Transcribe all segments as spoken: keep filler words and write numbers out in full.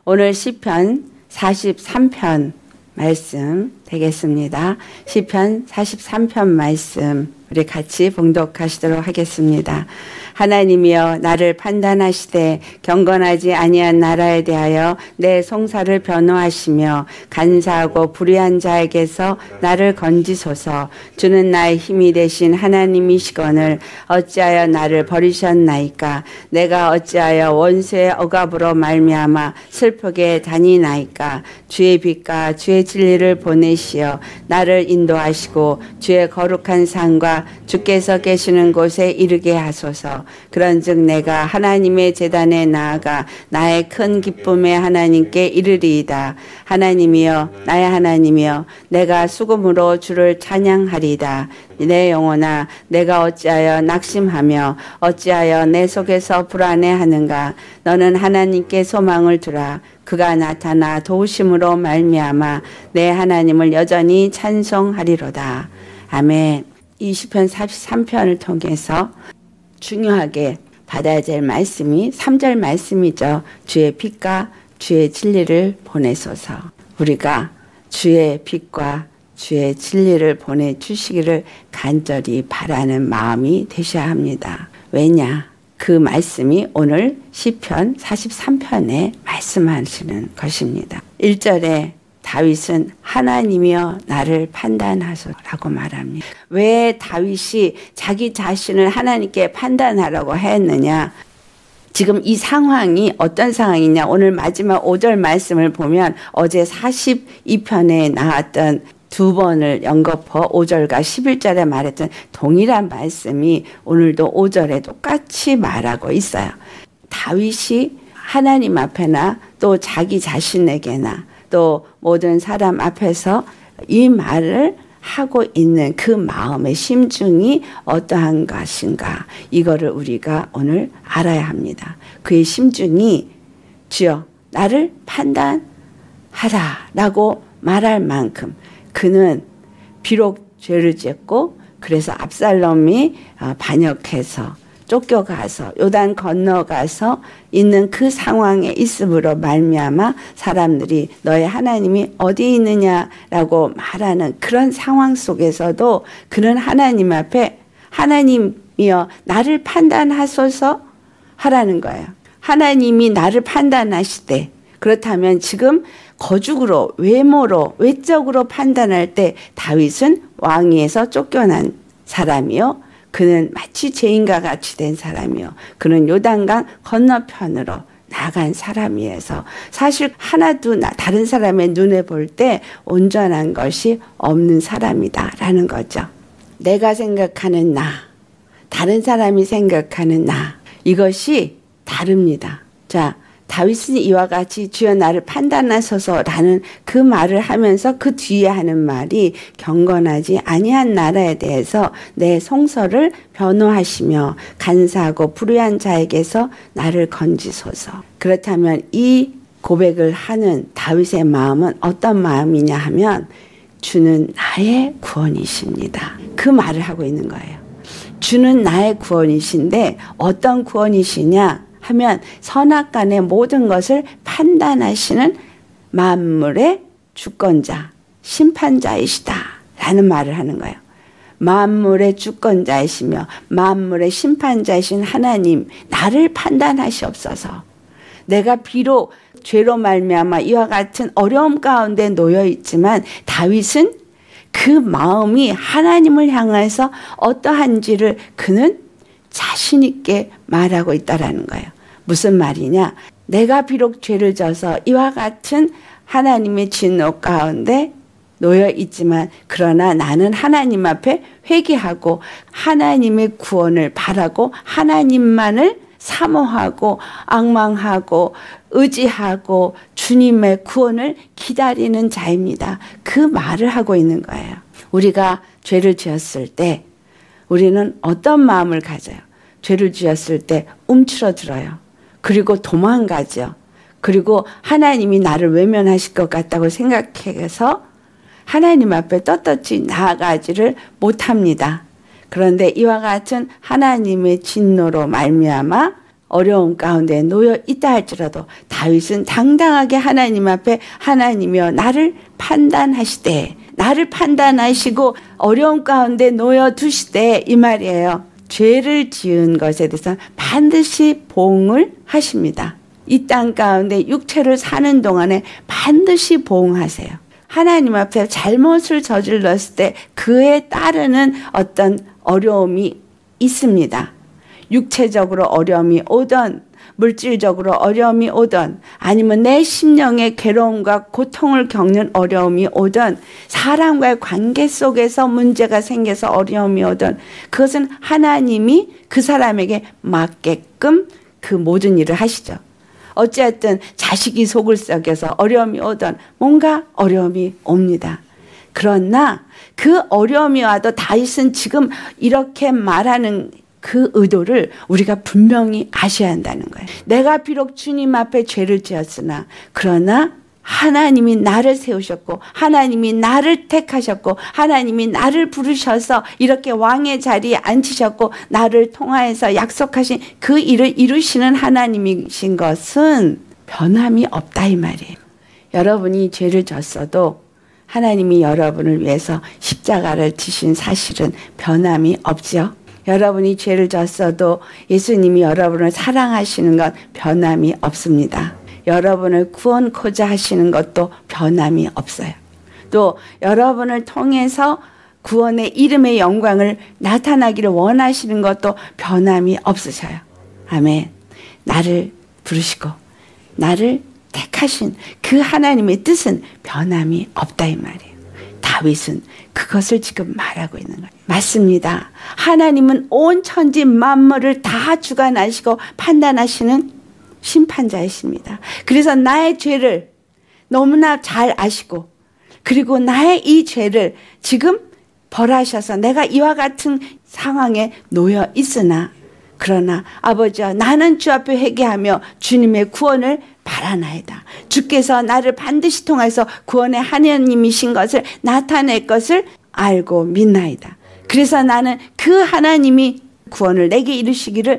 오늘 시편 사십삼 편 말씀 되겠습니다. 시편 사십삼 편 말씀 우리 같이 봉독하시도록 하겠습니다. 하나님이여 나를 판단하시되 경건하지 아니한 나라에 대하여 내 송사를 변호하시며 간사하고 불의한 자에게서 나를 건지소서. 주는 나의 힘이 되신 하나님이시거늘 어찌하여 나를 버리셨나이까. 내가 어찌하여 원수의 억압으로 말미암아 슬프게 다니나이까. 주의 빛과 주의 진리를 보내시어 나를 인도하시고 주의 거룩한 산과 주께서 계시는 곳에 이르게 하소서. 그런즉 내가 하나님의 제단에 나아가 나의 큰 기쁨의 하나님께 이르리이다. 하나님이여 나의 하나님이여 내가 수금으로 주를 찬양하리이다. 내 영혼아 내가 어찌하여 낙심하며 어찌하여 내 속에서 불안해하는가. 너는 하나님께 소망을 두라. 그가 나타나 도우심으로 말미암아 내 하나님을 여전히 찬송하리로다. 아멘. 이 시편 사십삼 편을 통해서 중요하게 받아야 될 말씀이 삼 절 말씀이죠. 주의 빛과 주의 진리를 보내소서. 우리가 주의 빛과 주의 진리를 보내주시기를 간절히 바라는 마음이 되셔야 합니다. 왜냐? 그 말씀이 오늘 시편 사십삼 편에 말씀하시는 것입니다. 일 절에 다윗은 하나님이여 나를 판단하소서라고 말합니다. 왜 다윗이 자기 자신을 하나님께 판단하라고 했느냐? 지금 이 상황이 어떤 상황이냐? 오늘 마지막 오 절 말씀을 보면 어제 사십이 편에 나왔던 두 번을 연거푸어 오 절과 십일 절에 말했던 동일한 말씀이 오늘도 오 절에 똑같이 말하고 있어요. 다윗이 하나님 앞에나 또 자기 자신에게나 또 모든 사람 앞에서 이 말을 하고 있는 그 마음의 심중이 어떠한 것인가, 이거를 우리가 오늘 알아야 합니다. 그의 심중이 주여 나를 판단하라 라고 말할 만큼 그는 비록 죄를 짓고 그래서 압살롬이 반역해서 쫓겨가서 요단 건너가서 있는 그 상황에 있음으로 말미암아 사람들이 너의 하나님이 어디 있느냐라고 말하는 그런 상황 속에서도 그는 하나님 앞에 하나님이여 나를 판단하소서 하라는 거예요. 하나님이 나를 판단하시되, 그렇다면 지금 거죽으로 외모로 외적으로 판단할 때 다윗은 왕위에서 쫓겨난 사람이요, 그는 마치 죄인과 같이 된 사람이요, 그는 요단강 건너편으로 나간 사람이어서 사실 하나도 다른 사람의 눈에 볼 때 온전한 것이 없는 사람이다라는 거죠. 내가 생각하는 나, 다른 사람이 생각하는 나, 이것이 다릅니다. 자, 다윗은 이와 같이 주여 나를 판단하소서라는 그 말을 하면서 그 뒤에 하는 말이 경건하지 아니한 나라에 대해서 내 송서를 변호하시며 간사하고 불의한 자에게서 나를 건지소서. 그렇다면 이 고백을 하는 다윗의 마음은 어떤 마음이냐 하면 주는 나의 구원이십니다. 그 말을 하고 있는 거예요. 주는 나의 구원이신데 어떤 구원이시냐 하면 선악간의 모든 것을 판단하시는 만물의 주권자, 심판자이시다 라는 말을 하는 거예요. 만물의 주권자이시며 만물의 심판자이신 하나님, 나를 판단하시옵소서. 내가 비록 죄로 말미암아 이와 같은 어려움 가운데 놓여 있지만 다윗은 그 마음이 하나님을 향해서 어떠한지를 그는 자신 있게 말하고 있다라는 거예요. 무슨 말이냐? 내가 비록 죄를 져서 이와 같은 하나님의 진노 가운데 놓여 있지만 그러나 나는 하나님 앞에 회개하고 하나님의 구원을 바라고 하나님만을 사모하고 앙망하고 의지하고 주님의 구원을 기다리는 자입니다. 그 말을 하고 있는 거예요. 우리가 죄를 지었을 때 우리는 어떤 마음을 가져요? 죄를 지었을 때 움츠러들어요. 그리고 도망가죠. 그리고 하나님이 나를 외면하실 것 같다고 생각해서 하나님 앞에 떳떳이 나아가지를 못합니다. 그런데 이와 같은 하나님의 진노로 말미암아 어려움 가운데 놓여 있다 할지라도 다윗은 당당하게 하나님 앞에 하나님이여 나를 판단하시되 나를 판단하시고 어려움 가운데 놓여 두시되 이 말이에요. 죄를 지은 것에 대해서 반드시 보응을 하십니다. 이 땅 가운데 육체를 사는 동안에 반드시 보응하세요. 하나님 앞에 잘못을 저질렀을 때 그에 따르는 어떤 어려움이 있습니다. 육체적으로 어려움이 오던 물질적으로 어려움이 오던 아니면 내 심령의 괴로움과 고통을 겪는 어려움이 오던 사람과의 관계 속에서 문제가 생겨서 어려움이 오던 그것은 하나님이 그 사람에게 맞게끔 그 모든 일을 하시죠. 어쨌든 자식이 속을 썩여서 어려움이 오던 뭔가 어려움이 옵니다. 그러나 그 어려움이 와도 다윗은 지금 이렇게 말하는 그 의도를 우리가 분명히 아셔야 한다는 거예요. 내가 비록 주님 앞에 죄를 지었으나 그러나 하나님이 나를 세우셨고 하나님이 나를 택하셨고 하나님이 나를 부르셔서 이렇게 왕의 자리에 앉히셨고 나를 통하여서 약속하신 그 일을 이루시는 하나님이신 것은 변함이 없다 이 말이에요. 여러분이 죄를 졌어도 하나님이 여러분을 위해서 십자가를 지신 사실은 변함이 없죠. 여러분이 죄를 졌어도 예수님이 여러분을 사랑하시는 건 변함이 없습니다. 여러분을 구원코자 하시는 것도 변함이 없어요. 또 여러분을 통해서 구원의 이름의 영광을 나타나기를 원하시는 것도 변함이 없으셔요. 아멘. 나를 부르시고 나를 택하신 그 하나님의 뜻은 변함이 없다 이 말이에요. 다윗은 그것을 지금 말하고 있는 거예요. 맞습니다. 하나님은 온 천지 만물을 다 주관하시고 판단하시는 심판자이십니다. 그래서 나의 죄를 너무나 잘 아시고 그리고 나의 이 죄를 지금 벌하셔서 내가 이와 같은 상황에 놓여 있으나 그러나 아버지여 나는 주 앞에 회개하며 주님의 구원을 바라나이다. 주께서 나를 반드시 통해서 구원의 하나님이신 것을 나타낼 것을 알고 믿나이다. 그래서 나는 그 하나님이 구원을 내게 이루시기를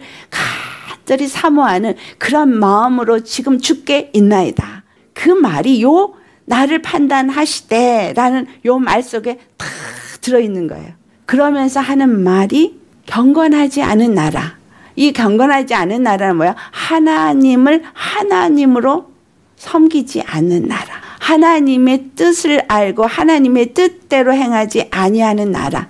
간절히 사모하는 그런 마음으로 지금 주께 있나이다. 그 말이 요 나를 판단하시되 라는 요 말 속에 다 들어있는 거예요. 그러면서 하는 말이 경건하지 않은 나라. 이 경건하지 않은 나라는 뭐야? 하나님을 하나님으로 섬기지 않는 나라. 하나님의 뜻을 알고 하나님의 뜻대로 행하지 아니하는 나라.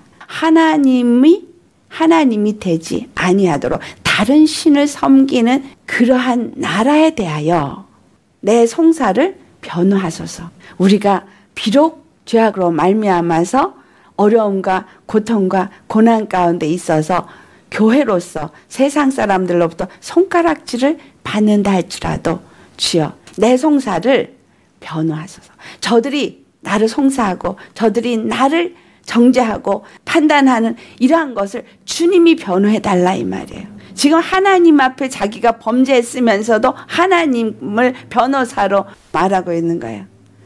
하나님이 하나님이 되지 아니하도록 다른 신을 섬기는 그러한 나라에 대하여 내 송사를 변호하소서. 우리가 비록 죄악으로 말미암아서 어려움과 고통과 고난 가운데 있어서 교회로서 세상 사람들로부터 손가락질을 받는다 할지라도 주여 내 송사를 변호하소서. 저들이 나를 송사하고 저들이 나를 정죄하고 판단하는 이러한 것을 주님이 변호해달라 이 말이에요. 지금 하나님 앞에 자기가 범죄했으면서도 하나님을 변호사로 말하고 있는 거예요.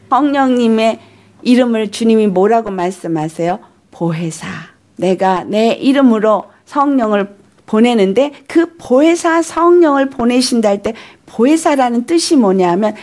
성령님의 이름을 주님이 뭐라고 말씀하세요? 보혜사. 내가 내 이름으로 성령을 보내는데 그 보혜사 성령을 보내신다 할 때 보혜사라는 뜻이 뭐냐면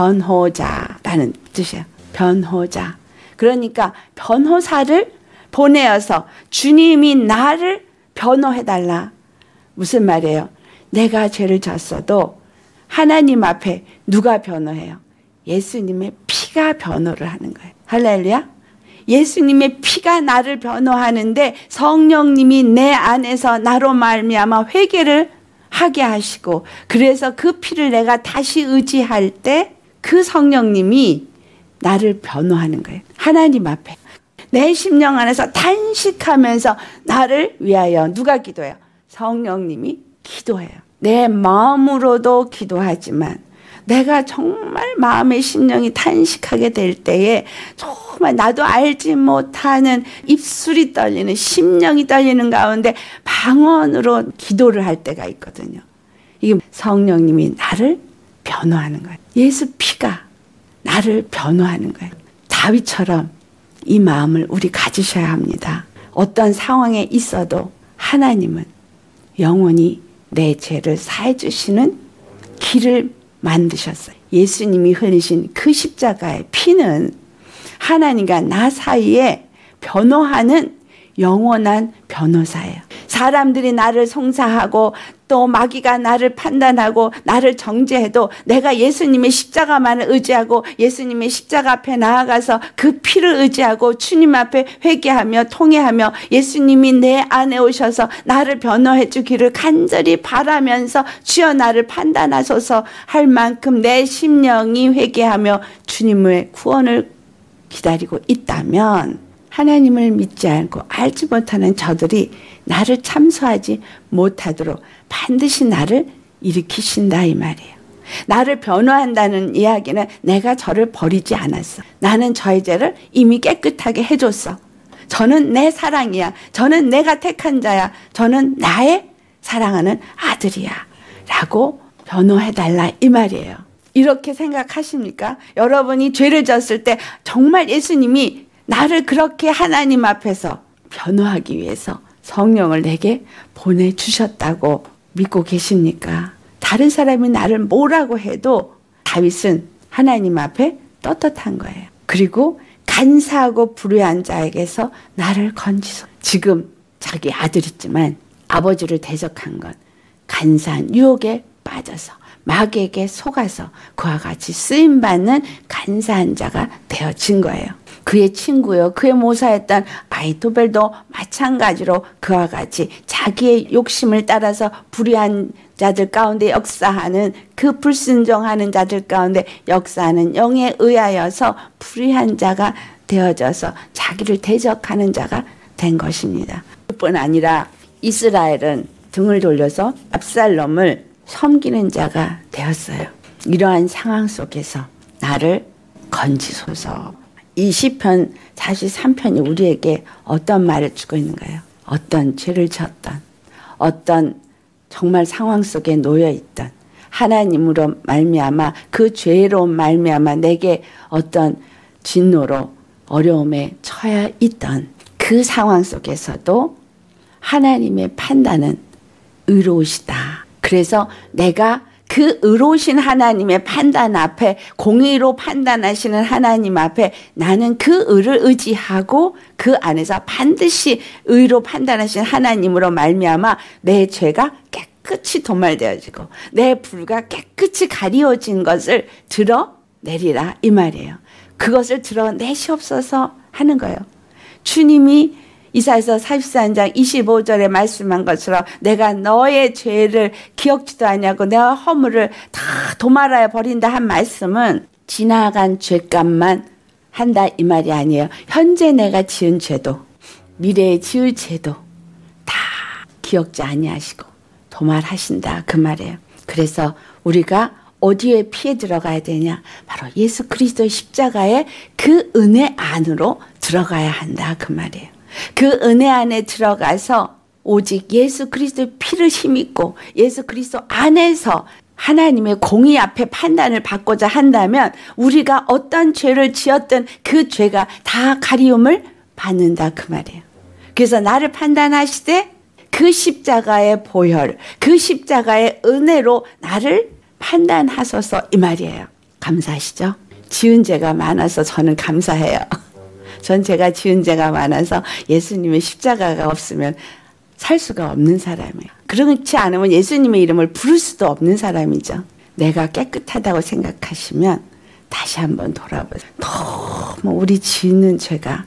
변호자라는 뜻이에요. 변호자. 그러니까 변호사를 보내어서 주님이 나를 변호해달라. 무슨 말이에요? 내가 죄를 졌어도 하나님 앞에 누가 변호해요? 예수님의 피가 변호를 하는 거예요. 할렐루야. 예수님의 피가 나를 변호하는데 성령님이 내 안에서 나로 말미암아 회개를 하게 하시고 그래서 그 피를 내가 다시 의지할 때 그 성령님이 나를 변호하는 거예요. 하나님 앞에. 내 심령 안에서 탄식하면서 나를 위하여 누가 기도해요? 성령님이 기도해요. 내 마음으로도 기도하지만 내가 정말 마음의 심령이 탄식하게 될 때에 정말 나도 알지 못하는 입술이 떨리는 심령이 떨리는 가운데 방언으로 기도를 할 때가 있거든요. 이게 성령님이 나를 변호하는 거예요. 예수 피가 나를 변호하는 거예요. 다윗처럼 이 마음을 우리 가지셔야 합니다. 어떤 상황에 있어도 하나님은 영원히 내 죄를 사해 주시는 길을 만드셨어요. 예수님이 흘리신 그 십자가의 피는 하나님과 나 사이에 변호하는 영원한 변호사예요. 사람들이 나를 송사하고 또 마귀가 나를 판단하고 나를 정죄해도 내가 예수님의 십자가만을 의지하고 예수님의 십자가 앞에 나아가서 그 피를 의지하고 주님 앞에 회개하며 통회하며 예수님이 내 안에 오셔서 나를 변호해 주기를 간절히 바라면서 주여 나를 판단하소서 할 만큼 내 심령이 회개하며 주님의 구원을 기다리고 있다면 하나님을 믿지 않고 알지 못하는 저들이 나를 참소하지 못하도록 반드시 나를 일으키신다 이 말이에요. 나를 변호한다는 이야기는 내가 저를 버리지 않았어. 나는 저의 죄를 이미 깨끗하게 해줬어. 저는 내 사랑이야. 저는 내가 택한 자야. 저는 나의 사랑하는 아들이야. 라고 변호해달라 이 말이에요. 이렇게 생각하십니까? 여러분이 죄를 졌을 때 정말 예수님이 나를 그렇게 하나님 앞에서 변호하기 위해서 성령을 내게 보내주셨다고 믿고 계십니까? 다른 사람이 나를 뭐라고 해도 다윗은 하나님 앞에 떳떳한 거예요. 그리고 간사하고 불의한 자에게서 나를 건지소. 지금 자기 아들 있지만 아버지를 대적한 건 간사한 유혹에 빠져서 마귀에게 속아서 그와 같이 쓰임받는 간사한 자가 되어진 거예요. 그의 친구요 그의 모사였던 아히토벨도 마찬가지로 그와 같이 자기의 욕심을 따라서 불의한 자들 가운데 역사하는 그 불순종하는 자들 가운데 역사하는 영에 의하여서 불의한 자가 되어져서 자기를 대적하는 자가 된 것입니다. 그뿐 아니라 이스라엘은 등을 돌려서 압살롬을 섬기는 자가 되었어요. 이러한 상황 속에서 나를 건지소서. 이 시편 사십삼 편이 우리에게 어떤 말을 주고 있는가요? 어떤 죄를 졌던 어떤 정말 상황 속에 놓여있던 하나님으로 말미암아 그 죄로 말미암아 내게 어떤 진노로 어려움에 처해 있던 그 상황 속에서도 하나님의 판단은 의로우시다. 그래서 내가 그 의로우신 하나님의 판단 앞에 공의로 판단하시는 하나님 앞에 나는 그 의를 의지하고 그 안에서 반드시 의로 판단하신 하나님으로 말미암아 내 죄가 깨끗이 도말되어지고 내 불가 깨끗이 가리워진 것을 드러내리라 이 말이에요. 그것을 드러내시옵소서 하는 거예요. 주님이 이사야서 사십사 장 이십오 절에 말씀한 것처럼 내가 너의 죄를 기억지도 아니하고 내가 허물을 다 도말하여 버린다 한 말씀은 지나간 죄값만 한다 이 말이 아니에요. 현재 내가 지은 죄도 미래에 지을 죄도 다 기억지 아니하시고 도말하신다 그 말이에요. 그래서 우리가 어디에 피해 들어가야 되냐? 바로 예수 그리스도의 십자가의 그 은혜 안으로 들어가야 한다 그 말이에요. 그 은혜 안에 들어가서 오직 예수 그리스도의 피를 힘입고 예수 그리스도 안에서 하나님의 공의 앞에 판단을 받고자 한다면 우리가 어떤 죄를 지었든 그 죄가 다 가리움을 받는다 그 말이에요. 그래서 나를 판단하시되 그 십자가의 보혈, 그 십자가의 은혜로 나를 판단하소서 이 말이에요. 감사하시죠? 지은 죄가 많아서 저는 감사해요. 전 제가 지은 죄가 많아서 예수님의 십자가가 없으면 살 수가 없는 사람이에요. 그렇지 않으면 예수님의 이름을 부를 수도 없는 사람이죠. 내가 깨끗하다고 생각하시면 다시 한번 돌아보세요. 너무 우리 지은 죄가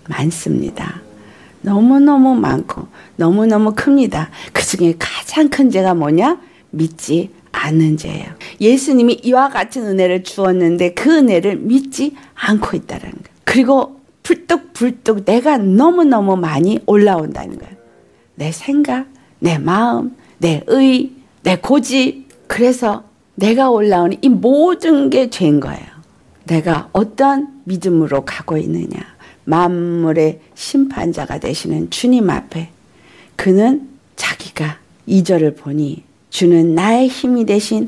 많습니다. 너무너무 많고 너무너무 큽니다. 그 중에 가장 큰 죄가 뭐냐? 믿지 않는 죄예요. 예수님이 이와 같은 은혜를 주었는데 그 은혜를 믿지 않고 있다는 거예요. 그리고 불뚝불뚝 내가 너무너무 많이 올라온다는 거예요. 내 생각, 내 마음, 내 의, 내 고집. 그래서 내가 올라오는 이 모든 게 죄인 거예요. 내가 어떤 믿음으로 가고 있느냐. 만물의 심판자가 되시는 주님 앞에 그는 자기가 이 절을 보니 주는 나의 힘이 되신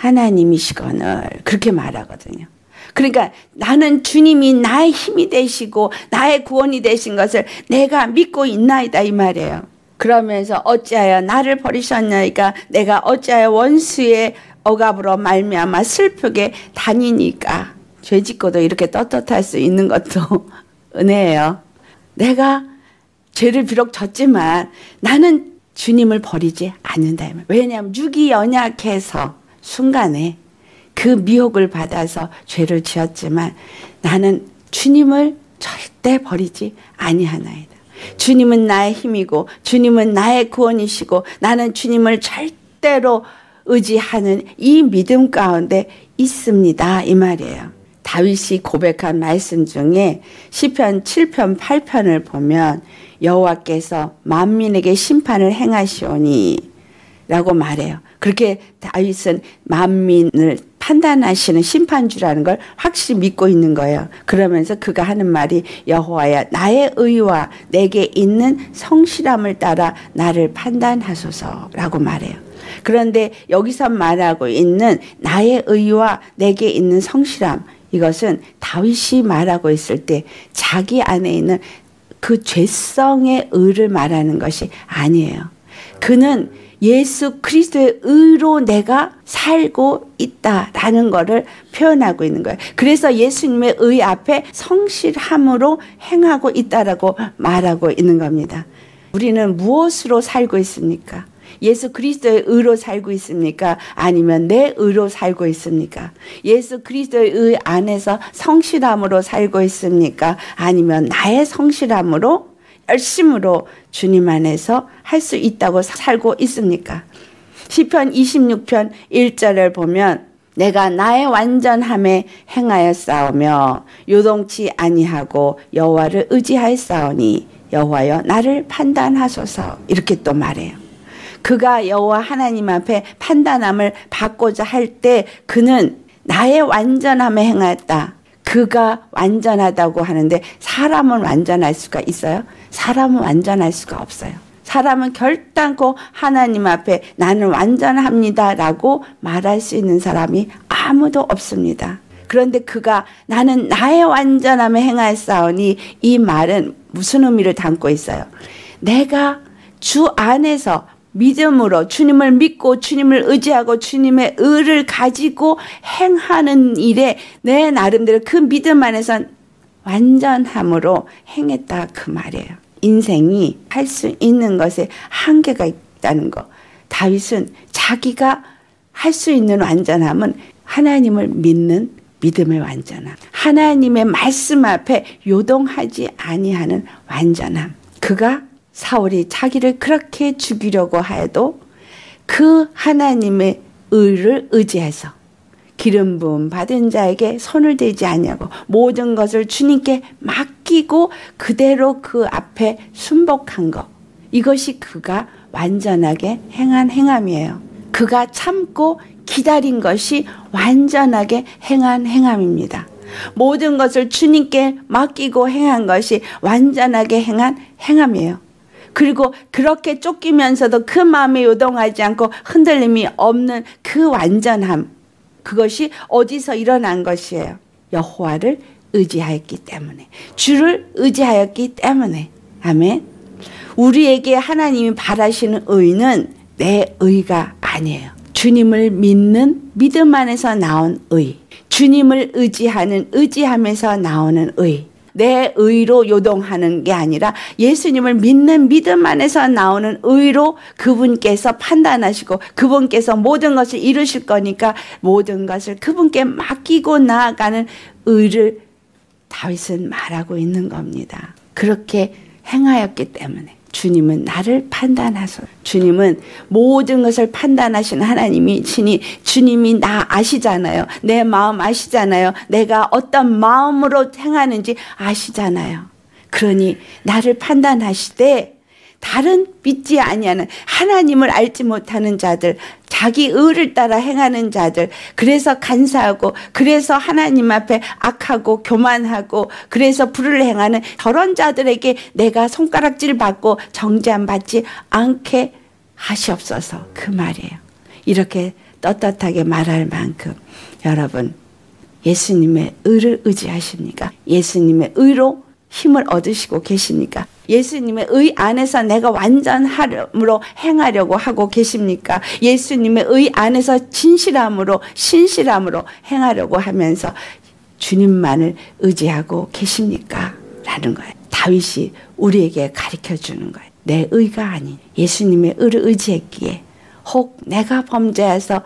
하나님이시거늘 그렇게 말하거든요. 그러니까 나는 주님이 나의 힘이 되시고 나의 구원이 되신 것을 내가 믿고 있나이다 이 말이에요. 그러면서 어찌하여 나를 버리셨나이까? 내가 어찌하여 원수의 억압으로 말미암아 슬프게 다니니까? 죄짓고도 이렇게 떳떳할 수 있는 것도 은혜예요. 내가 죄를 비록 졌지만 나는 주님을 버리지 않는다. 왜냐하면 육이 연약해서 순간에 그 미혹을 받아서 죄를 지었지만 나는 주님을 절대 버리지 아니하나이다. 주님은 나의 힘이고 주님은 나의 구원이시고 나는 주님을 절대로 의지하는 이 믿음 가운데 있습니다. 이 말이에요. 다윗이 고백한 말씀 중에 시편 칠 편 팔 편을 보면 여호와께서 만민에게 심판을 행하시오니 라고 말해요. 그렇게 다윗은 만민을 판단하시는 심판주라는 걸 확실히 믿고 있는 거예요. 그러면서 그가 하는 말이 여호와야 나의 의와 내게 있는 성실함을 따라 나를 판단하소서라고 말해요. 그런데 여기서 말하고 있는 나의 의와 내게 있는 성실함, 이것은 다윗이 말하고 있을 때 자기 안에 있는 그 죄성의 의를 말하는 것이 아니에요. 그는 예수 그리스도의 의로 내가 살고 있다라는 것을 표현하고 있는 거예요. 그래서 예수님의 의 앞에 성실함으로 행하고 있다라고 말하고 있는 겁니다. 우리는 무엇으로 살고 있습니까? 예수 그리스도의 의로 살고 있습니까? 아니면 내 의로 살고 있습니까? 예수 그리스도의 의 안에서 성실함으로 살고 있습니까? 아니면 나의 성실함으로 열심으로 주님 안에서 할 수 있다고 살고 있습니까? 시편 이십육 편 일 절을 보면 내가 나의 완전함에 행하여 싸우며 요동치 아니하고 여호와를 의지하였사오니 여호와여 나를 판단하소서 이렇게 또 말해요. 그가 여호와 하나님 앞에 판단함을 받고자 할 때 그는 나의 완전함에 행하였다. 그가 완전하다고 하는데 사람은 완전할 수가 있어요? 사람은 완전할 수가 없어요. 사람은 결단코 하나님 앞에 나는 완전합니다 라고 말할 수 있는 사람이 아무도 없습니다. 그런데 그가 나는 나의 완전함에 행하였사오니 이 말은 무슨 의미를 담고 있어요? 내가 주 안에서 믿음으로 주님을 믿고 주님을 의지하고 주님의 의를 가지고 행하는 일에 내 나름대로 그 믿음 안에서 완전함으로 행했다 그 말이에요. 인생이 할 수 있는 것에 한계가 있다는 거. 다윗은 자기가 할 수 있는 완전함은 하나님을 믿는 믿음의 완전함. 하나님의 말씀 앞에 요동하지 아니하는 완전함. 그가 사울이 자기를 그렇게 죽이려고 해도 그 하나님의 의를 의지해서 기름 부음 받은 자에게 손을 대지 아니하고 모든 것을 주님께 맡기고 그대로 그 앞에 순복한 것. 이것이 그가 완전하게 행한 행함이에요. 그가 참고 기다린 것이 완전하게 행한 행함입니다. 모든 것을 주님께 맡기고 행한 것이 완전하게 행한 행함이에요. 그리고 그렇게 쫓기면서도 그 마음에 요동하지 않고 흔들림이 없는 그 완전함. 그것이 어디서 일어난 것이에요? 여호와를 의지하였기 때문에. 주를 의지하였기 때문에. 아멘. 우리에게 하나님이 바라시는 의는 내 의가 아니에요. 주님을 믿는 믿음 안에서 나온 의. 주님을 의지하는 의지함에서 나오는 의. 내 의로 요동하는 게 아니라 예수님을 믿는 믿음 안에서 나오는 의로 그분께서 판단하시고 그분께서 모든 것을 이루실 거니까 모든 것을 그분께 맡기고 나아가는 의를 다윗은 말하고 있는 겁니다. 그렇게 행하였기 때문에 주님은 나를 판단하소서. 주님은 모든 것을 판단하시는 하나님이 친히 주님이 나 아시잖아요. 내 마음 아시잖아요. 내가 어떤 마음으로 행하는지 아시잖아요. 그러니 나를 판단하시되 다른 믿지 아니하는 하나님을 알지 못하는 자들, 자기 의를 따라 행하는 자들, 그래서 간사하고 그래서 하나님 앞에 악하고 교만하고 그래서 불을 행하는 저런 자들에게 내가 손가락질 받고 정죄함 받지 않게 하시옵소서. 그 말이에요. 이렇게 떳떳하게 말할 만큼 여러분 예수님의 의를 의지하십니까? 예수님의 의로 힘을 얻으시고 계십니까? 예수님의 의 안에서 내가 완전함으로 행하려고 하고 계십니까? 예수님의 의 안에서 진실함으로 신실함으로 행하려고 하면서 주님만을 의지하고 계십니까? 라는 거예요. 다윗이 우리에게 가르쳐 주는 거예요. 내 의가 아닌 예수님의 의를 의지했기에 혹 내가 범죄해서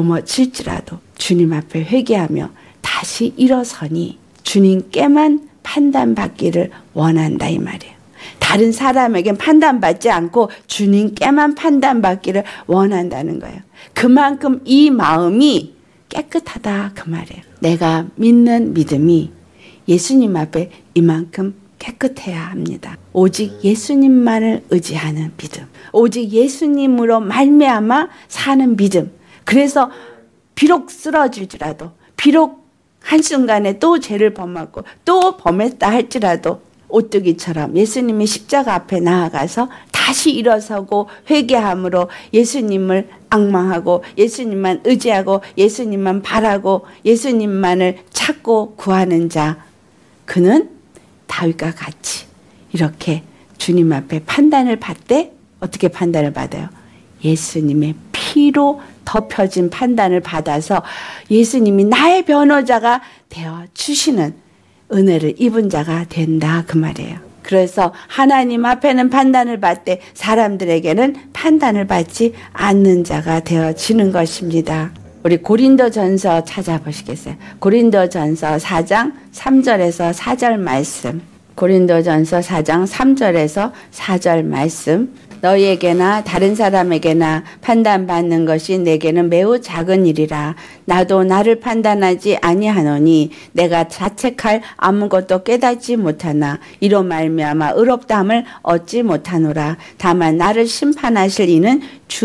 넘어질지라도 주님 앞에 회개하며 다시 일어서니 주님께만 판단받기를 원한다 이 말이에요. 다른 사람에겐 판단받지 않고 주님께만 판단받기를 원한다는 거예요. 그만큼 이 마음이 깨끗하다 그 말이에요. 내가 믿는 믿음이 예수님 앞에 이만큼 깨끗해야 합니다. 오직 예수님만을 의지하는 믿음, 오직 예수님으로 말미암아 사는 믿음. 그래서 비록 쓰러질지라도, 비록 한순간에 또 죄를 범하고 또 범했다 할지라도 오뚜기처럼 예수님이 십자가 앞에 나아가서 다시 일어서고 회개함으로 예수님을 앙망하고 예수님만 의지하고 예수님만 바라고 예수님만을 찾고 구하는 자, 그는 다윗과 같이 이렇게 주님 앞에 판단을 받되 어떻게 판단을 받아요? 예수님의 피로 덮여진 판단을 받아서 예수님이 나의 변호자가 되어 주시는 은혜를 입은 자가 된다 그 말이에요. 그래서 하나님 앞에는 판단을 받되 사람들에게는 판단을 받지 않는 자가 되어지는 것입니다. 우리 고린도전서 찾아보시겠어요? 고린도전서 사 장 삼 절에서 사 절 말씀. 고린도전서 사 장 삼 절에서 사 절 말씀. 너희에게나 다른 사람에게나 판단받는 것이 내게는 매우 작은 일이라. 나도 나를 판단하지 아니하노니 내가 자책할 아무것도 깨닫지 못하나 이로 말미암아 의롭다함을 얻지 못하노라. 다만 나를 심판하실 이는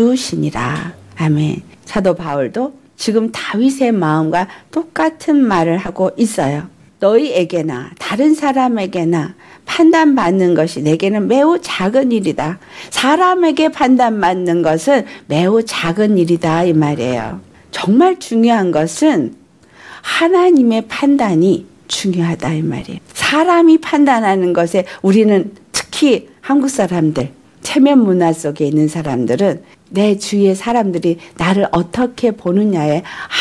주시니라. 아멘. 사도 바울도 지금 다윗의 마음과 똑같은 말을 하고 있어요. 너희에게나 다른 사람에게나 판단받는 것이 내게는 매우 작은 일이다. 사람에게 판단받는 것은 매우 작은 일이다 이 말이에요. 정말 중요한 것은 하나님의 판단이 중요하다 이 말이에요. 사람이 판단하는 것에 우리는 특히 한국 사람들, 체면 문화 속에 있는 사람들은 내 주위의 사람들이 나를 어떻게 보느냐에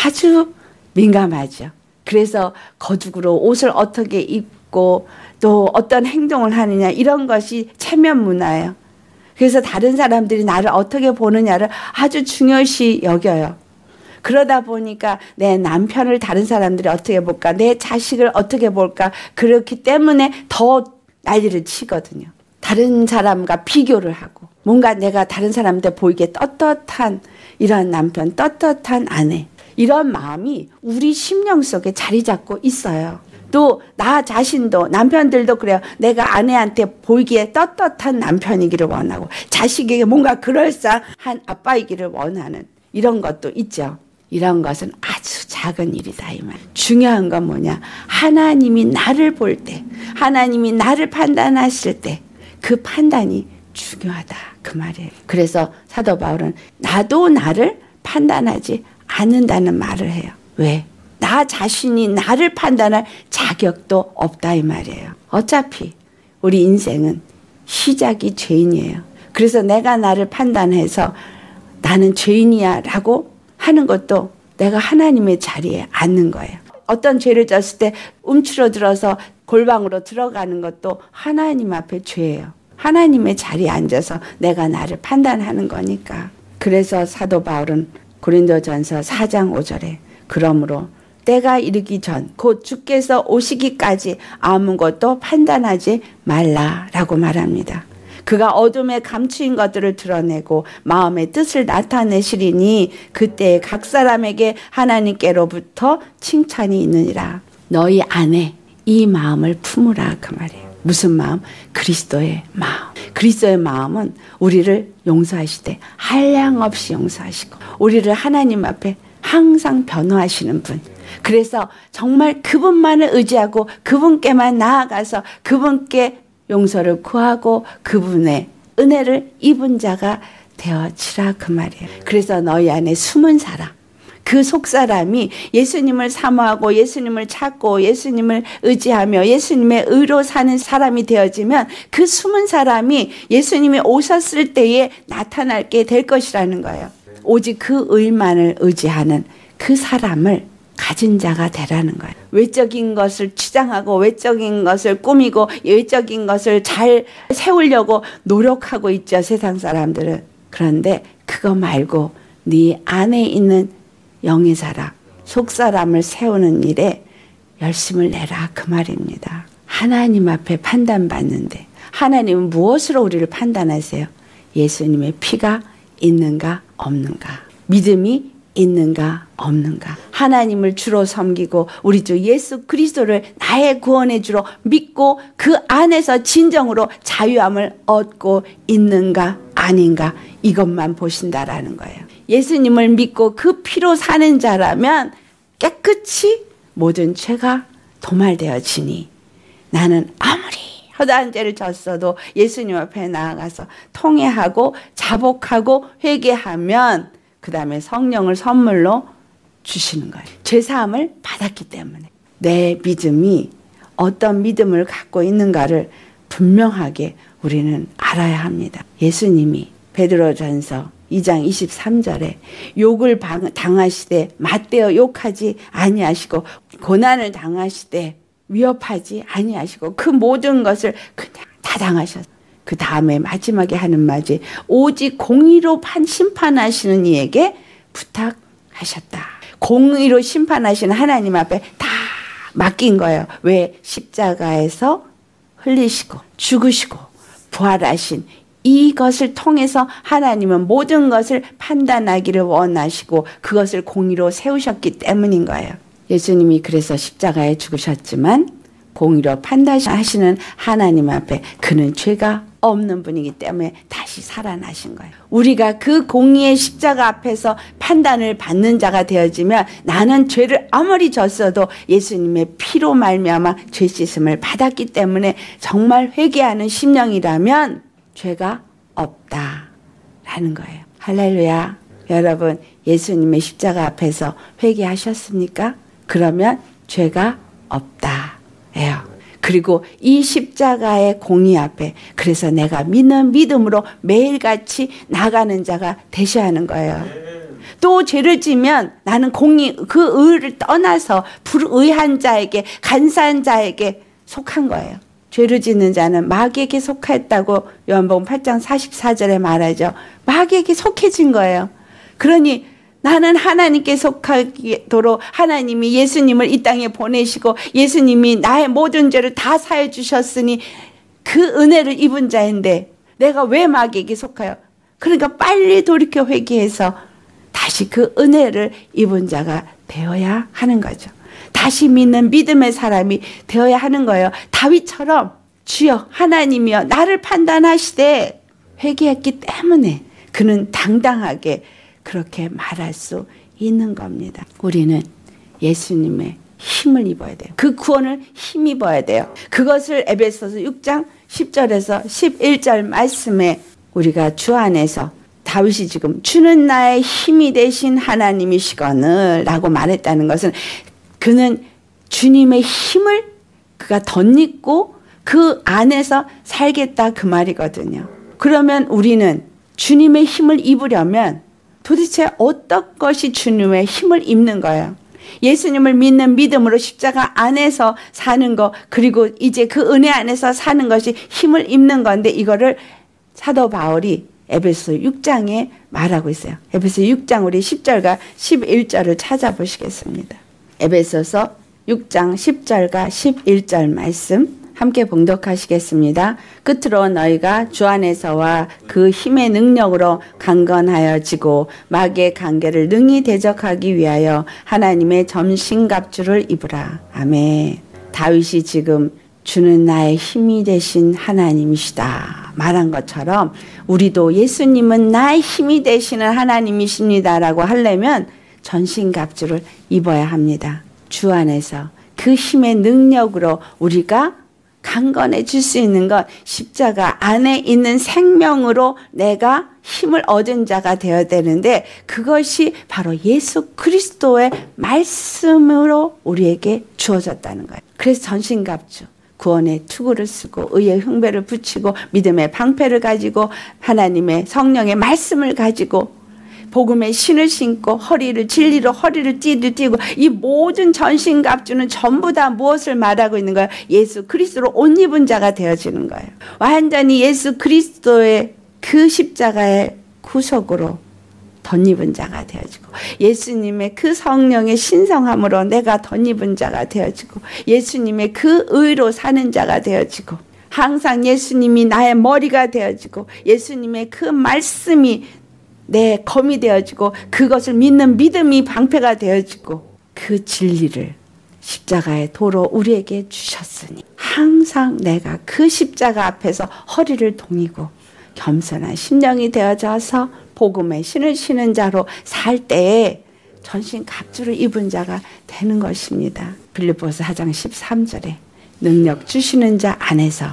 아주 민감하죠. 그래서 거죽으로 옷을 어떻게 입고 또 어떤 행동을 하느냐 이런 것이 체면 문화예요. 그래서 다른 사람들이 나를 어떻게 보느냐를 아주 중요시 여겨요. 그러다 보니까 내 남편을 다른 사람들이 어떻게 볼까, 내 자식을 어떻게 볼까, 그렇기 때문에 더 난리를 치거든요. 다른 사람과 비교를 하고 뭔가 내가 다른 사람한테 보이게 떳떳한 이런 남편, 떳떳한 아내, 이런 마음이 우리 심령 속에 자리 잡고 있어요. 또 나 자신도, 남편들도 그래요. 내가 아내한테 보이기에 떳떳한 남편이기를 원하고 자식에게 뭔가 그럴싸한 아빠이기를 원하는 이런 것도 있죠. 이런 것은 아주 작은 일이다 이 말. 중요한 건 뭐냐, 하나님이 나를 볼 때, 하나님이 나를 판단하실 때 그 판단이 중요하다 그 말이에요. 그래서 사도 바울은 나도 나를 판단하지 않는다는 말을 해요. 왜? 나 자신이 나를 판단할 자격도 없다 이 말이에요. 어차피 우리 인생은 시작이 죄인이에요. 그래서 내가 나를 판단해서 나는 죄인이야 라고 하는 것도 내가 하나님의 자리에 앉는 거예요. 어떤 죄를 졌을 때 움츠러들어서 골방으로 들어가는 것도 하나님 앞에 죄예요. 하나님의 자리에 앉아서 내가 나를 판단하는 거니까. 그래서 사도 바울은 고린도전서 사 장 오 절에 그러므로 때가 이르기 전 곧 주께서 오시기까지 아무것도 판단하지 말라라고 말합니다. 그가 어둠에 감추인 것들을 드러내고 마음의 뜻을 나타내시리니 그때 각 사람에게 하나님께로부터 칭찬이 있느니라. 너희 안에 이 마음을 품으라 그 말이에요. 무슨 마음? 그리스도의 마음. 그리스도의 마음은 우리를 용서하시되 한량없이 용서하시고 우리를 하나님 앞에 항상 변호하시는 분. 그래서 정말 그분만을 의지하고 그분께만 나아가서 그분께 용서를 구하고 그분의 은혜를 입은 자가 되어지라 그 말이에요. 그래서 너희 안에 숨은 사람, 그 속사람이 예수님을 사모하고 예수님을 찾고 예수님을 의지하며 예수님의 의로 사는 사람이 되어지면 그 숨은 사람이 예수님이 오셨을 때에 나타나게 될 것이라는 거예요. 오직 그 의만을 의지하는 그 사람을 가진 자가 되라는 거예요. 외적인 것을 치장하고 외적인 것을 꾸미고 외적인 것을 잘 세우려고 노력하고 있죠, 세상 사람들은. 그런데 그거 말고 네 안에 있는 영의 사람, 속사람을 세우는 일에 열심을 내라, 그 말입니다. 하나님 앞에 판단받는데 하나님은 무엇으로 우리를 판단하세요? 예수님의 피가 있는가 없는가, 믿음이 있는가 없는가, 하나님을 주로 섬기고 우리 주 예수 그리스도를 나의 구원의 주로 믿고 그 안에서 진정으로 자유함을 얻고 있는가 아닌가, 이것만 보신다라는 거예요. 예수님을 믿고 그 피로 사는 자라면 깨끗이 모든 죄가 도말되어지니 나는 아무리 허다한 죄를 졌어도 예수님 앞에 나아가서 통회하고 자복하고 회개하면 그 다음에 성령을 선물로 주시는 거예요. 죄사함을 받았기 때문에. 내 믿음이 어떤 믿음을 갖고 있는가를 분명하게 우리는 알아야 합니다. 예수님이 베드로전서 이 장 이십삼 절에 욕을 당하시되 맞대어 욕하지 아니하시고 고난을 당하시되 위협하지 아니하시고 그 모든 것을 그냥 다 당하셨어요. 그 다음에 마지막에 하는 말이 오직 공의로 판 심판하시는 이에게 부탁하셨다. 공의로 심판하시는 하나님 앞에 다 맡긴 거예요. 왜? 십자가에서 흘리시고 죽으시고 부활하신 이것을 통해서 하나님은 모든 것을 판단하기를 원하시고 그것을 공의로 세우셨기 때문인 거예요. 예수님이 그래서 십자가에 죽으셨지만 공의로 판단하시는 하나님 앞에 그는 죄가 없는 분이기 때문에 다시 살아나신 거예요. 우리가 그 공의의 십자가 앞에서 판단을 받는 자가 되어지면 나는 죄를 아무리 졌어도 예수님의 피로 말미암아 죄 씻음을 받았기 때문에 정말 회개하는 심령이라면 죄가 없다라는 거예요. 할렐루야. 여러분, 예수님의 십자가 앞에서 회개하셨습니까? 그러면 죄가 없다예요. 그리고 이 십자가의 공의 앞에 그래서 내가 믿는 믿음으로 매일같이 나가는 자가 되셔야 하는 거예요. 또 죄를 지면 나는 공의 그 의를 떠나서 불의한 자에게 간사한 자에게 속한 거예요. 죄를 짓는 자는 마귀에게 속했다고 요한복음 팔 장 사십사 절에 말하죠. 마귀에게 속해진 거예요. 그러니 나는 하나님께 속하도록 하나님이 예수님을 이 땅에 보내시고 예수님이 나의 모든 죄를 다 사해 주셨으니 그 은혜를 입은 자인데 내가 왜 마귀에게 속하여? 그러니까 빨리 돌이켜 회개해서 다시 그 은혜를 입은 자가 되어야 하는 거죠. 다시 믿는 믿음의 사람이 되어야 하는 거예요. 다윗처럼 주여 하나님이여 나를 판단하시되 회개했기 때문에 그는 당당하게 그렇게 말할 수 있는 겁니다. 우리는 예수님의 힘을 입어야 돼요. 그 구원을 힘입어야 돼요. 그것을 에베소서 육 장 십 절에서 십일 절 말씀에 우리가 주 안에서 다윗이 지금 주는 나의 힘이 되신 하나님이시거늘 라고 말했다는 것은 그는 주님의 힘을 그가 덧입고 그 안에서 살겠다 그 말이거든요. 그러면 우리는 주님의 힘을 입으려면 도대체 어떤 것이 주님의 힘을 입는 거예요? 예수님을 믿는 믿음으로 십자가 안에서 사는 거 그리고 이제 그 은혜 안에서 사는 것이 힘을 입는 건데 이거를 사도 바울이 에베소 육 장에 말하고 있어요. 에베소 육 장 우리 십 절과 십일 절을 찾아보시겠습니다. 에베소서 육 장 십 절과 십일 절 말씀 함께 봉독하시겠습니다. 끝으로 너희가 주 안에서와 그 힘의 능력으로 강건하여지고 마귀의 관계를 능히 대적하기 위하여 하나님의 전신갑주를 입으라. 아멘. 다윗이 지금 주는 나의 힘이 되신 하나님이시다 말한 것처럼 우리도 예수님은 나의 힘이 되시는 하나님이십니다라고 하려면 전신갑주를 입어야 합니다. 주 안에서 그 힘의 능력으로 우리가 강건해 줄 수 있는 건 십자가 안에 있는 생명으로 내가 힘을 얻은 자가 되어야 되는데 그것이 바로 예수 그리스도의 말씀으로 우리에게 주어졌다는 거예요. 그래서 전신갑주, 구원의 투구를 쓰고 의의 흉배를 붙이고 믿음의 방패를 가지고 하나님의 성령의 말씀을 가지고 복음의 신을 신고 허리를 진리로 허리를 띠고 이 모든 전신갑주는 전부 다 무엇을 말하고 있는 거예요? 예수 그리스도로 옷 입은 자가 되어지는 거예요. 완전히 예수 그리스도의 그 십자가의 구속으로 덧입은 자가 되어지고 예수님의 그 성령의 신성함으로 내가 덧입은 자가 되어지고 예수님의 그 의로 사는 자가 되어지고 항상 예수님이 나의 머리가 되어지고 예수님의 그 말씀이 내 검이 되어지고 그것을 믿는 믿음이 방패가 되어지고 그 진리를 십자가의 도로 우리에게 주셨으니 항상 내가 그 십자가 앞에서 허리를 동이고 겸손한 심령이 되어져서 복음의 신을 신은 자로 살 때에 전신 갑주를 입은 자가 되는 것입니다. 빌립보서 사 장 십삼 절에 능력 주시는 자 안에서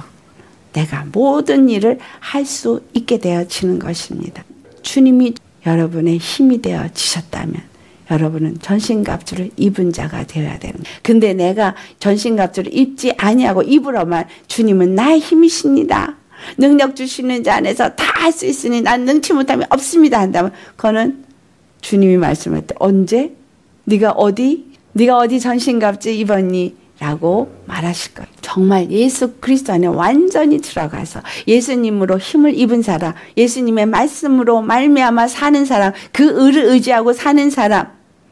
내가 모든 일을 할 수 있게 되어지는 것입니다. 주님이 여러분의 힘이 되어지셨다면 여러분은 전신갑주를 입은 자가 되어야 되는 거예요. 근데 내가 전신갑주를 입지 아니하고 입으로만 주님은 나의 힘이십니다. 능력 주시는 자 안에서 다 할 수 있으니 난 능치 못함이 없습니다 한다면 그거는 주님이 말씀할 때 언제? 네가 어디? 네가 어디 전신갑주 입었니? 라고 말하실 거예요. 정말 예수 그리스도 안에 완전히 들어가서 예수님으로 힘을 입은 사람, 예수님의 말씀으로 말미암아 사는 사람, 그 의를 의지하고 사는 사람,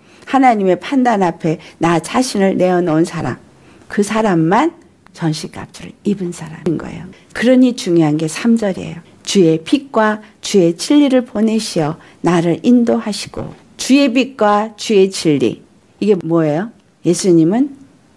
하나님의 판단 앞에 나 자신을 내어놓은 사람, 그 사람만 전신갑주를 입은 사람인 거예요. 그러니 중요한 게 삼 절이에요. 주의 빛과 주의 진리를 보내시어 나를 인도하시고. 주의 빛과 주의 진리, 이게 뭐예요? 예수님은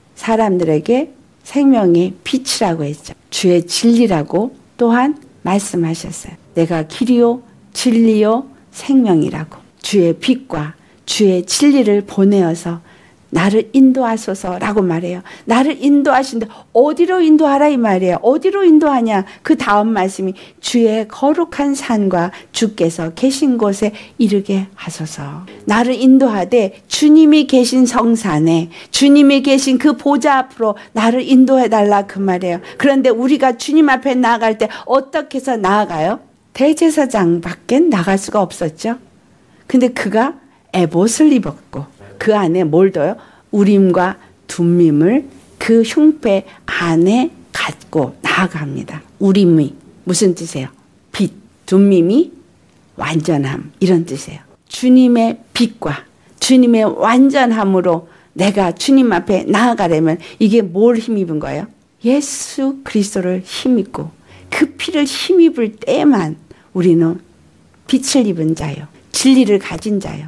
사람들에게 생명의 빛이라고 했죠. 주의 진리라고 또한 말씀하셨어요. 내가 길이요 진리요 생명이라고. 주의 빛과 주의 진리를 보내어서 나를 인도하소서라고 말해요. 나를 인도하신다. 어디로 인도하라 이 말이에요. 어디로 인도하냐. 그 다음 말씀이 주의 거룩한 산과 주께서 계신 곳에 이르게 하소서. 나를 인도하되 주님이 계신 성산에 주님이 계신 그 보좌 앞으로 나를 인도해달라 그 말이에요. 그런데 우리가 주님 앞에 나아갈 때 어떻게 해서 나아가요? 대제사장밖에 나갈 수가 없었죠. 근데 그가 에봇을 입었고 그 안에 뭘 둬요? 우림과 둠밈을 그 흉패 안에 갖고 나아갑니다. 우림이 무슨 뜻이에요? 빛, 둠밈이 완전함 이런 뜻이에요. 주님의 빛과 주님의 완전함으로 내가 주님 앞에 나아가려면 이게 뭘 힘입은 거예요? 예수 그리스도를 힘입고 그 피를 힘입을 때만 우리는 빛을 입은 자요. 진리를 가진 자요.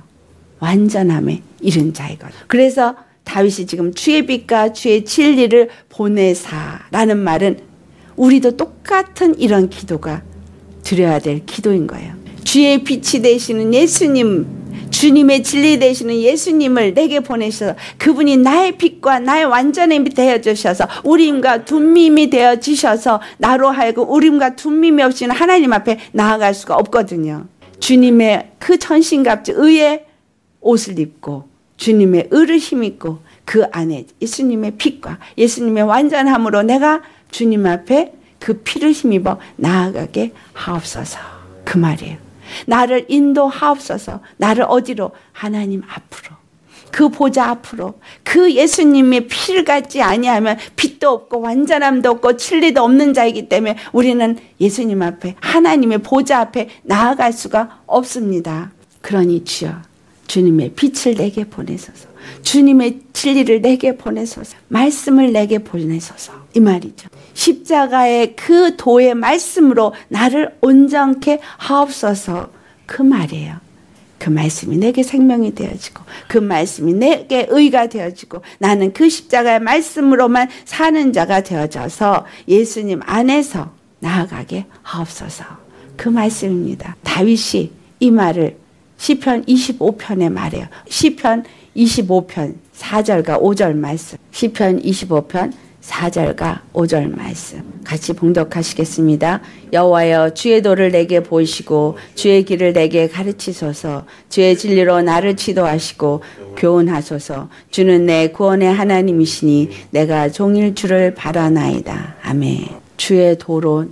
완전함에 이른 자이거든. 그래서 다윗이 지금 주의 빛과 주의 진리를 보내사라는 말은 우리도 똑같은 이런 기도가 드려야 될 기도인 거예요. 주의 빛이 되시는 예수님, 주님의 진리 되시는 예수님을 내게 보내셔서 그분이 나의 빛과 나의 완전함이 되어주셔서 우림과 둠밈이 되어주셔서 나로 하여금 우림과 둠밈이 없이는 하나님 앞에 나아갈 수가 없거든요. 주님의 그 전신갑주 의의 옷을 입고 주님의 의를 힘입고 그 안에 예수님의 빛과 예수님의 완전함으로 내가 주님 앞에 그 피를 힘입어 나아가게 하옵소서. 그 말이에요. 나를 인도하옵소서. 나를 어디로? 하나님 앞으로. 그 보좌 앞으로. 그 예수님의 피를 갖지 아니하면 빛도 없고 완전함도 없고 진리도 없는 자이기 때문에 우리는 예수님 앞에 하나님의 보좌 앞에 나아갈 수가 없습니다. 그러니 주여 주님의 빛을 내게 보내소서. 주님의 진리를 내게 보내소서. 말씀을 내게 보내소서. 이 말이죠. 십자가의 그 도의 말씀으로 나를 온전케 하옵소서. 그 말이에요. 그 말씀이 내게 생명이 되어지고 그 말씀이 내게 의가 되어지고 나는 그 십자가의 말씀으로만 사는 자가 되어져서 예수님 안에서 나아가게 하옵소서. 그 말씀입니다. 다윗이 이 말을 시편 이십오 편에 말해요. 시편 이십오 편 사 절과 오 절 말씀. 시편 이십오 편 사 절과 오 절 말씀 같이 봉독하시겠습니다. 여호와여 주의 도를 내게 보이시고 주의 길을 내게 가르치소서. 주의 진리로 나를 지도하시고 교훈하소서. 주는 내 구원의 하나님이시니 내가 종일 주를 바라나이다. 아멘. 주의 도로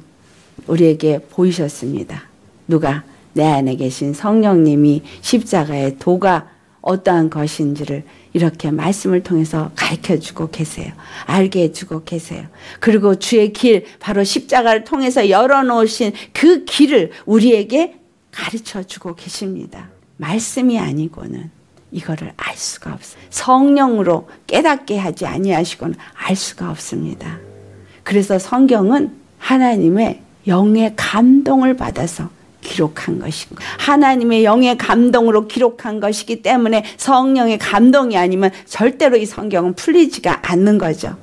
우리에게 보이셨습니다. 누가? 내 안에 계신 성령님이 십자가의 도가 어떠한 것인지를 이렇게 말씀을 통해서 가르쳐주고 계세요. 알게 해주고 계세요. 그리고 주의 길, 바로 십자가를 통해서 열어놓으신 그 길을 우리에게 가르쳐주고 계십니다. 말씀이 아니고는 이거를 알 수가 없어요. 성령으로 깨닫게 하지 아니하시고는 알 수가 없습니다. 그래서 성경은 하나님의 영의 감동을 받아서 기록한 것인 거예요. 하나님의 영의 감동으로 기록한 것이기 때문에 성령의 감동이 아니면 절대로 이 성경은 풀리지가 않는 거죠.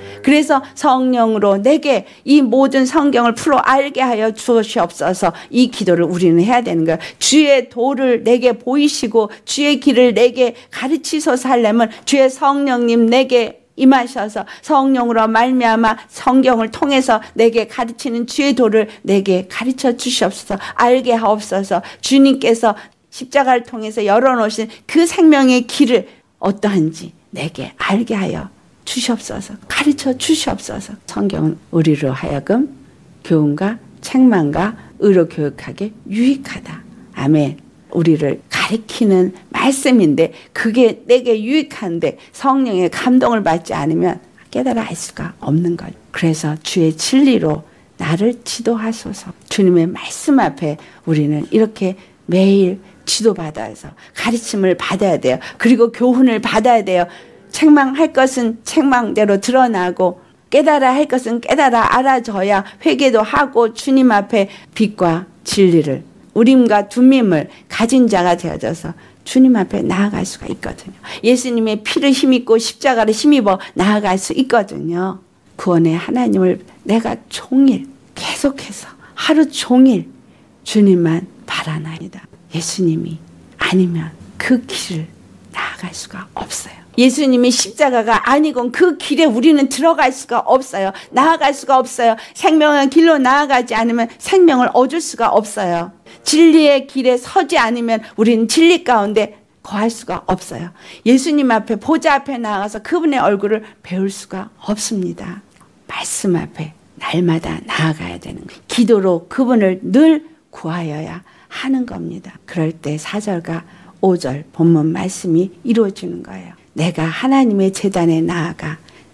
그래서 성령으로 내게 이 모든 성경을 풀어 알게 하여 주시옵소서. 이 기도를 우리는 해야 되는 거예요. 주의 도를 내게 보이시고 주의 길을 내게 가르치소서 하려면 주의 성령님 내게 임하셔서 성령으로 말미암아 성경을 통해서 내게 가르치는 주의 도를 내게 가르쳐 주시옵소서. 알게 하옵소서. 주님께서 십자가를 통해서 열어놓으신 그 생명의 길을 어떠한지 내게 알게 하여 주시옵소서. 가르쳐 주시옵소서. 성경은 우리로 하여금 교훈과 책망과 의로 교육하게 유익하다. 아멘. 우리를 가리키는 말씀인데 그게 내게 유익한데 성령의 감동을 받지 않으면 깨달아 알 수가 없는 거죠. 그래서 주의 진리로 나를 지도하소서. 주님의 말씀 앞에 우리는 이렇게 매일 지도받아서 가르침을 받아야 돼요. 그리고 교훈을 받아야 돼요. 책망할 것은 책망대로 드러나고 깨달아 할 것은 깨달아 알아져야 회개도 하고 주님 앞에 빛과 진리를 우림과 둠밈을 가진 자가 되어져서 주님 앞에 나아갈 수가 있거든요. 예수님의 피를 힘입고 십자가를 힘입어 나아갈 수 있거든요. 구원의 하나님을 내가 종일 계속해서 하루 종일 주님만 바라나이다. 예수님이 아니면 그 길을 나아갈 수가 없어요. 예수님이 십자가가 아니건 그 길에 우리는 들어갈 수가 없어요. 나아갈 수가 없어요. 생명의 길로 나아가지 않으면 생명을 얻을 수가 없어요. 진리의 길에 서지 않으면 우리는 진리 가운데 거할 수가 없어요. 예수님 앞에 보좌 앞에 나가서 그분의 얼굴을 배울 수가 없습니다. 말씀 앞에 날마다 나아가야 되는 거예요. 기도로 그분을 늘 구하여야 하는 겁니다. 그럴 때 사 절과 오 절 본문 말씀이 이루어지는 거예요. 내가 하나님의 제단에 나아가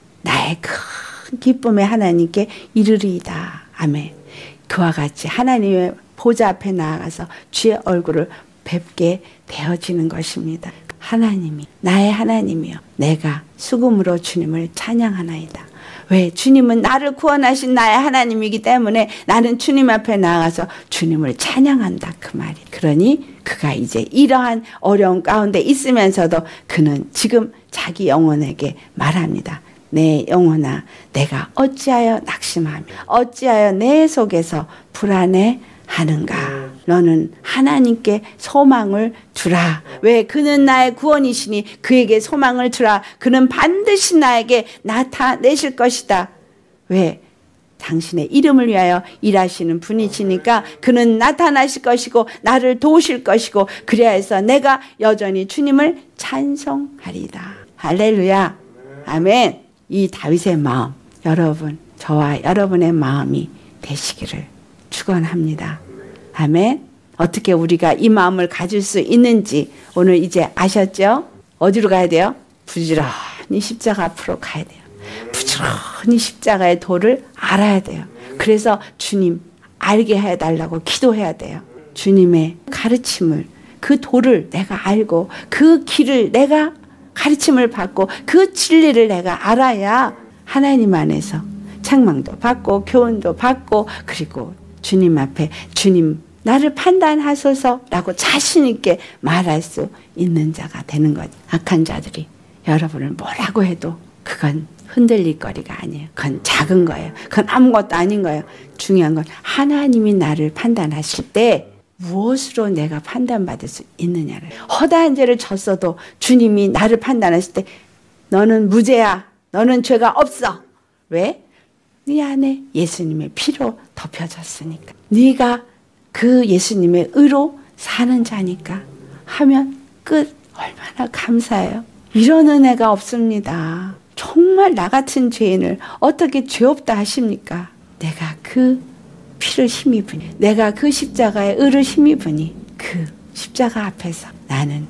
나의 큰 기쁨의 하나님께 이르리이다. 아멘. 그와 같이 하나님의 보좌 앞에 나아가서 주의 얼굴을 뵙게 되어지는 것입니다. 하나님이 나의 하나님이요 내가 수금으로 주님을 찬양하나이다. 왜? 주님은 나를 구원하신 나의 하나님이기 때문에 나는 주님 앞에 나아가서 주님을 찬양한다 그 말이. 그러니 그가 이제 이러한 어려운 가운데 있으면서도 그는 지금 자기 영혼에게 말합니다. 내 영혼아 내가 어찌하여 낙심하며 어찌하여 내 속에서 불안해하는가. 너는 하나님께 소망을 두라. 왜? 그는 나의 구원이시니 그에게 소망을 두라. 그는 반드시 나에게 나타내실 것이다. 왜? 당신의 이름을 위하여 일하시는 분이시니까 그는 나타나실 것이고 나를 도우실 것이고 그래야 해서 내가 여전히 주님을 찬송하리다. 할렐루야. 아멘. 이 다윗의 마음, 여러분, 저와 여러분의 마음이 되시기를 축원합니다. 아멘. 어떻게 우리가 이 마음을 가질 수 있는지 오늘 이제 아셨죠? 어디로 가야 돼요? 부지런히 십자가 앞으로 가야 돼요. 부지런히 십자가의 도를 알아야 돼요. 그래서 주님 알게 해달라고 기도해야 돼요. 주님의 가르침을, 그 도를 내가 알고 그 길을 내가 가르침을 받고 그 진리를 내가 알아야 하나님 안에서 책망도 받고 교훈도 받고 그리고 주님 앞에 주님 나를 판단하소서라고 자신 있게 말할 수 있는 자가 되는 거죠. 악한 자들이 여러분을 뭐라고 해도 그건 흔들릴 거리가 아니에요. 그건 작은 거예요. 그건 아무것도 아닌 거예요. 중요한 건 하나님이 나를 판단하실 때 무엇으로 내가 판단받을 수 있느냐를. 허다한 죄를 졌어도 주님이 나를 판단하실 때 너는 무죄야. 너는 죄가 없어. 왜? 네 안에 예수님의 피로 덮여졌으니까. 네가 그 예수님의 의로 사는 자니까 하면 끝. 얼마나 감사해요. 이런 은혜가 없습니다. 정말 나 같은 죄인을 어떻게 죄 없다 하십니까? 내가 그 피를 힘입으니, 내가 그 십자가의 의를 힘입으니 그 십자가 앞에서 나는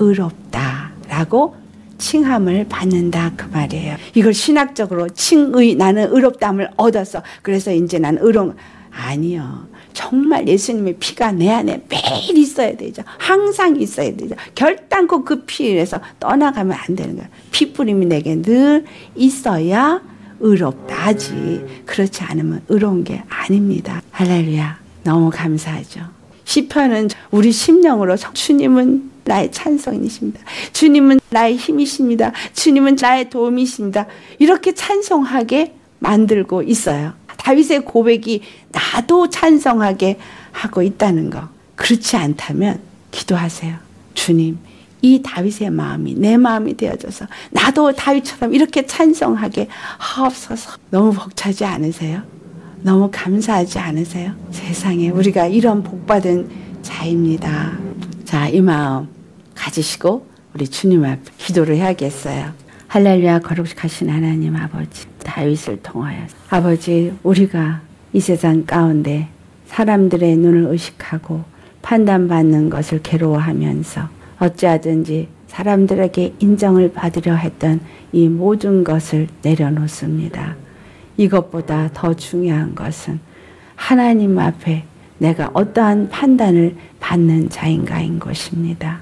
의롭다 라고 칭함을 받는다 그 말이에요. 이걸 신학적으로 칭의, 나는 의롭다함을 얻어서 그래서 이제 난 의로운, 아니요. 정말 예수님의 피가 내 안에 매일 있어야 되죠. 항상 있어야 되죠. 결단코 그 피에서 떠나가면 안 되는 거예요. 피 뿌림이 내게 늘 있어야 의롭다 하지. 그렇지 않으면 의로운 게 아닙니다. 할렐루야. 너무 감사하죠. 시편은 우리 심령으로 주님은 나의 찬송이십니다. 주님은 나의 힘이십니다. 주님은 나의 도움이십니다. 이렇게 찬송하게 만들고 있어요. 다윗의 고백이 나도 찬송하게 하고 있다는 거. 그렇지 않다면 기도하세요. 주님, 이 다윗의 마음이 내 마음이 되어져서 나도 다윗처럼 이렇게 찬송하게 하옵소서. 너무 벅차지 않으세요? 너무 감사하지 않으세요? 세상에 우리가 이런 복받은 자입니다. 자, 이 마음 가지시고 우리 주님 앞에 기도를 해야겠어요. 할렐루야. 거룩하신 하나님 아버지, 다윗을 통하여 아버지, 우리가 이 세상 가운데 사람들의 눈을 의식하고 판단받는 것을 괴로워하면서 어찌하든지 사람들에게 인정을 받으려 했던 이 모든 것을 내려놓습니다. 이것보다 더 중요한 것은 하나님 앞에 내가 어떠한 판단을 받는 자인가인 것입니다.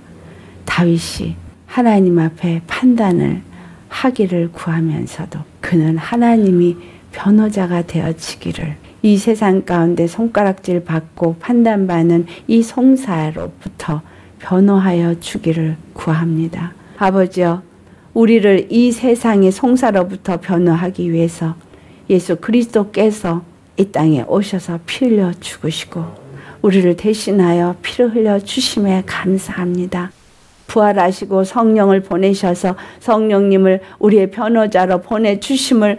다윗이 하나님 앞에 판단을 하기를 구하면서도 그는 하나님이 변호자가 되어지기를, 이 세상 가운데 손가락질 받고 판단받는 이 송사로부터 변호하여 주기를 구합니다. 아버지여, 우리를 이 세상의 송사로부터 변호하기 위해서 예수 그리스도께서 이 땅에 오셔서 피 흘려 죽으시고 우리를 대신하여 피를 흘려 주심에 감사합니다. 부활하시고 성령을 보내셔서 성령님을 우리의 변호자로 보내주심을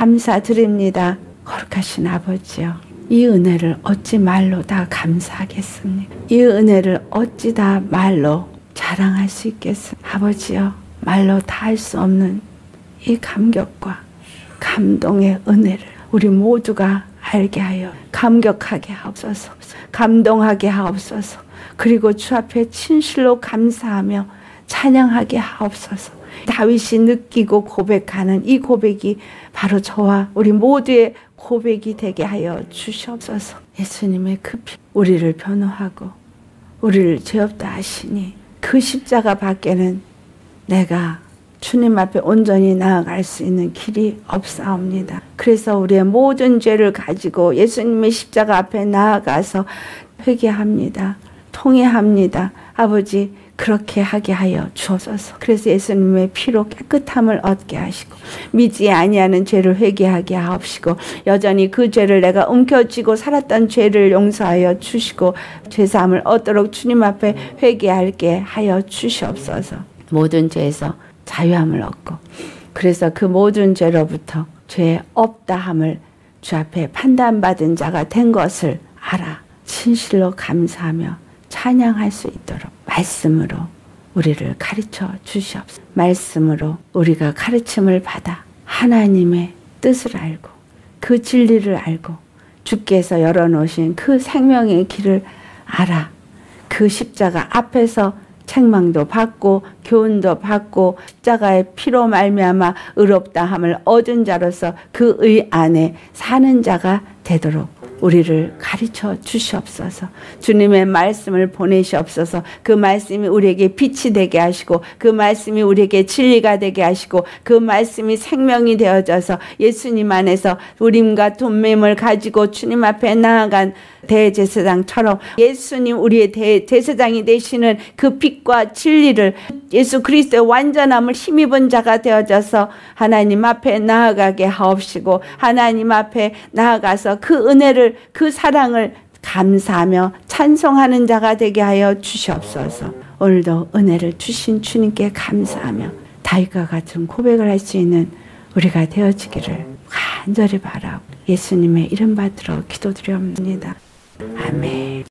감사드립니다. 거룩하신 아버지요, 이 은혜를 어찌 말로 다 감사하겠습니까? 이 은혜를 어찌 다 말로 자랑할 수 있겠습니까? 아버지요, 말로 다 할 수 없는 이 감격과 감동의 은혜를 우리 모두가 알게 하여 감격하게 하옵소서, 감동하게 하옵소서. 그리고 주 앞에 진실로 감사하며 찬양하게 하옵소서. 다윗이 느끼고 고백하는 이 고백이 바로 저와 우리 모두의 고백이 되게 하여 주시옵소서. 예수님의 그 피, 우리를 변호하고 우리를 죄 없다 하시니 그 십자가 밖에는 내가 주님 앞에 온전히 나아갈 수 있는 길이 없사옵니다. 그래서 우리의 모든 죄를 가지고 예수님의 십자가 앞에 나아가서 회개합니다. 통회합니다. 아버지, 그렇게 하게 하여 주옵소서. 그래서 예수님의 피로 깨끗함을 얻게 하시고 믿지 아니하는 죄를 회개하게 하옵시고 여전히 그 죄를 내가 움켜쥐고 살았던 죄를 용서하여 주시고 죄사함을 얻도록 주님 앞에 회개하게 하여 주시옵소서. 모든 죄에서 자유함을 얻고 그래서 그 모든 죄로부터 죄 없다함을 주 앞에 판단받은 자가 된 것을 알아 진실로 감사하며 찬양할 수 있도록 말씀으로 우리를 가르쳐 주시옵소서. 말씀으로 우리가 가르침을 받아 하나님의 뜻을 알고 그 진리를 알고 주께서 열어놓으신 그 생명의 길을 알아 그 십자가 앞에서 책망도 받고 교훈도 받고 십자가의 피로 말미암아 의롭다함을 얻은 자로서 그 의 안에 사는 자가 되도록 우리를 가르쳐 주시옵소서. 주님의 말씀을 보내시옵소서. 그 말씀이 우리에게 빛이 되게 하시고 그 말씀이 우리에게 진리가 되게 하시고 그 말씀이 생명이 되어져서 예수님 안에서 우림과 돈매임을 가지고 주님 앞에 나아간 대제사장처럼 예수님 우리의 대제사장이 되시는 그 빛과 진리를 예수 그리스도의 완전함을 힘입은 자가 되어져서 하나님 앞에 나아가게 하옵시고 하나님 앞에 나아가서 그 은혜를 그 사랑을 감사하며 찬송하는 자가 되게 하여 주시옵소서. 오늘도 은혜를 주신 주님께 감사하며 다윗과 같은 고백을 할 수 있는 우리가 되어지기를 간절히 바라고 예수님의 이름 받들어 기도드립니다. 아멘.